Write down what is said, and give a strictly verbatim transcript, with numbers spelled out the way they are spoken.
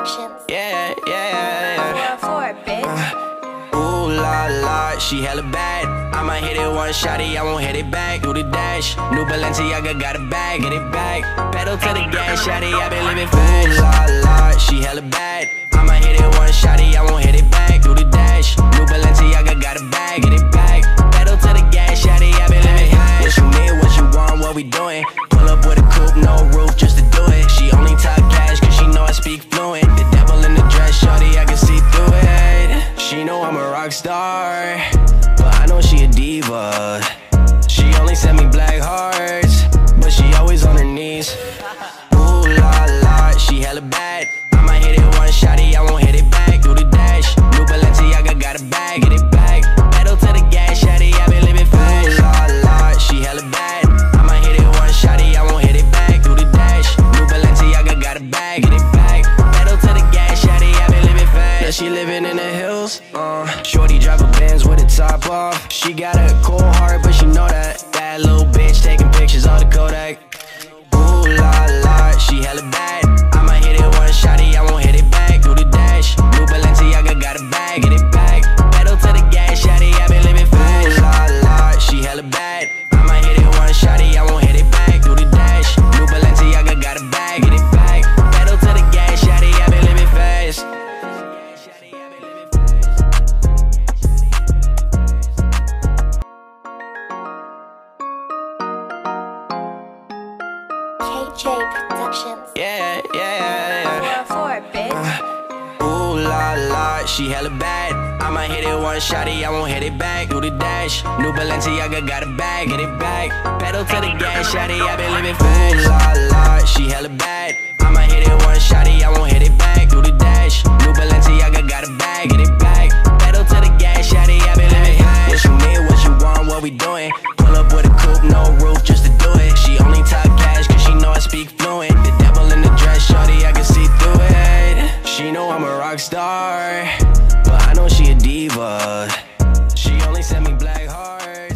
Productions. Yeah, yeah, yeah. four four, bitch. Ooh la la, she hella bad. I'ma hit it one shotty, I won't hit it back. Do the dash, new Balenciaga got a bag, get it back. Pedal to the gas, shotty, I been living fast. Ooh la la, she hella bad. I'ma hit it one shotty, I won't hit it back. Do the dash, new Balenciaga got a bag, get it back. Pedal to the gas, shotty, I been living fast. What you need, what you want, what we doing? Pull up with a coupe, no roof, just to do it. She only talk cash, cause she know I speak fluent. The devil in the dress, shorty, I can see through it. She know I'm a rock star, but I know she a diva. She only sent me black hearts, but she always on her knees. Ooh la la, she hella bad. I'ma hit it one shotty, I won't hit it back. Do the dash, new Balenciaga got a bag, get it back. Pedal to the gas, shotty, I been living fast. Ooh la la, she hella bad. I'ma hit it one shotty, I won't hit it back. Do the dash, new Balenciaga got a bag, get it back. Pedal to the gas, shotty, I been living fast. Now she living in the hills, uh. Shorty drive a Benz with the top off. She got a cold heart, but she know that. That little bitch taking pictures of the Kodak. Ooh la la, she hella bad. I'ma hit it one shotty, I won't hit it back. Do the dash, new Balenciaga got a bag, get it back. Pedal to the gas, shotty, I been living fast. Ooh la la, she hella bad. I'ma hit it one shotty, I won't hit it back. Do the dash, new Balenciaga got a bag, get it back. Pedal to the gas, shotty, I been living fast. K J Productions. Yeah, yeah, yeah. four four, bitch. Ooh la la, she hella bad. I'ma hit it one shotty, I won't hit it back. Do the dash, new Balenciaga got a bag, get it back. Pedal to the gas, shotty, I been living fast. Ooh la la, she hella bad. I'ma hit it one shotty, I won't hit it back. Do the dash, new Balenciaga got a bag, get it back. Pedal to the gas, shotty, I been living fast. What you need, what you want, what we doing? Pull up with a coupe, no roof, just to do it. She only talk cash, cause she know I speak fluent. The devil in the dress, shorty, I can see through it. She know I'm a rock star, but I know she a diva. She only sent me black hearts.